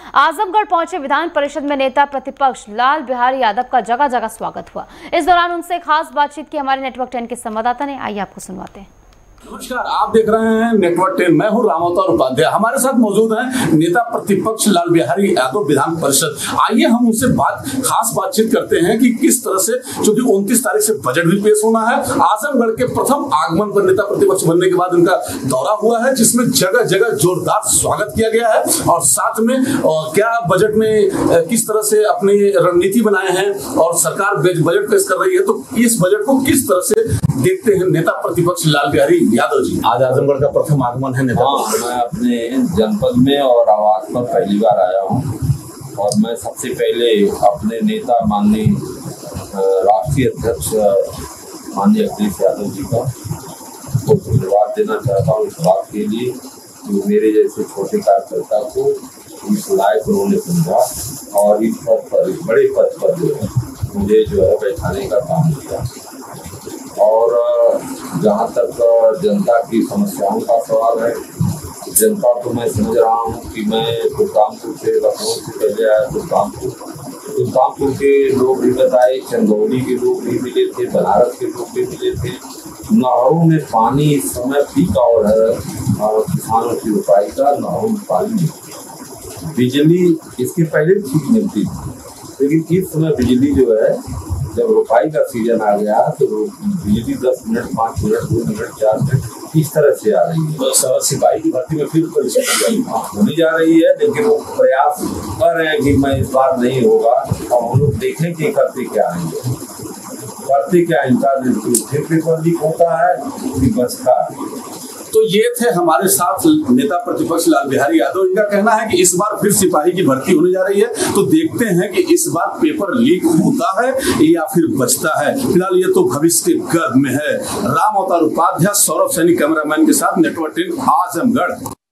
आजमगढ़ पहुंचे विधान परिषद में नेता प्रतिपक्ष लाल बिहारी यादव का जगह जगह स्वागत हुआ। इस दौरान उनसे खास बातचीत की हमारे नेटवर्क 10 के संवाददाता ने। आइए आपको सुनवाते हैं। नमस्कार, आप देख रहे हैं नेटवर्क 10। मैं हूं राम अवतार उपाध्याय। हमारे साथ मौजूद हैं नेता प्रतिपक्ष लाल बिहारी यादव विधान परिषद। आइए हम उनसे खास बातचीत करते हैं कि किस तरह से, क्योंकि 29 तारीख से बजट भी पेश होना है। आजमगढ़ के प्रथम आगमन पर नेता प्रतिपक्ष बनने के बाद उनका दौरा हुआ है, जिसमें जगह जगह जोरदार स्वागत किया गया है। और साथ में क्या बजट में किस तरह से अपनी रणनीति बनाए हैं और सरकार बजट पेश कर रही है, तो इस बजट को किस तरह से देखते हैं नेता प्रतिपक्ष लाल बिहारी यादव जी। आज आजमगढ़ का प्रथम आगमन है नेता। मैं अपने जनपद में और आवास पर पहली बार आया हूँ और मैं सबसे पहले अपने नेता माननीय राष्ट्रीय अध्यक्ष माननीय अखिलेश यादव जी का तो धन्यवाद देना चाहता हूँ इस बात के लिए कि मेरे जैसे छोटे कार्यकर्ता को इस लायक उन्होंने समझा और इस पद पर, इस बड़े पद पर जो है मुझे जो है बैठाने का काम किया। और जहाँ तक जनता की समस्याओं का सवाल है, जनता तो मैं समझ रहा हूँ कि मैं सुल्तानपुर से, लखनऊ से पहले आया सुल्तानपुर के लोग भी बताए, चंदौली के लोग भी मिले थे, बनारस के लोग भी मिले थे। नहरों में पानी इस समय पीक और है और किसानों की रोपाई का नहरों में पानी नहीं। बिजली इसके पहले ठीक मिलती थी, लेकिन इस समय बिजली जो है, जब रोपाई का सीजन आ गया तो बिजली 10 मिनट, 5 मिनट, 2 मिनट, 4 मिनट इस तरह से आ रही है। तो सिपाही की भर्ती में फिर होने जा रही है, लेकिन वो प्रयास कर रहे हैं कि मैं इस बार नहीं होगा। और हम लोग देखें कि करते क्या है, करते क्या, इनका फिर पेपर लीक होता है कि बचता है। तो ये थे हमारे साथ नेता प्रतिपक्ष लाल बिहारी यादव। इनका कहना है कि इस बार फिर सिपाही की भर्ती होने जा रही है, तो देखते हैं कि इस बार पेपर लीक होता है या फिर बचता है। फिलहाल ये तो भविष्य के गर्भ में है। राम अवतार उपाध्याय, सौरभ सैनी कैमरामैन के साथ, नेटवर्क 10, आजमगढ़।